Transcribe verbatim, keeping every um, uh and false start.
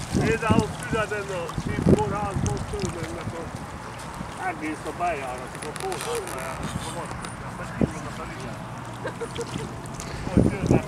Például Füreden a szívkórházban fölmennek a egész a bejáratok, a kórház bejáratok, a vaskötnek, meg hívnak a felügyel. Hogy jönnek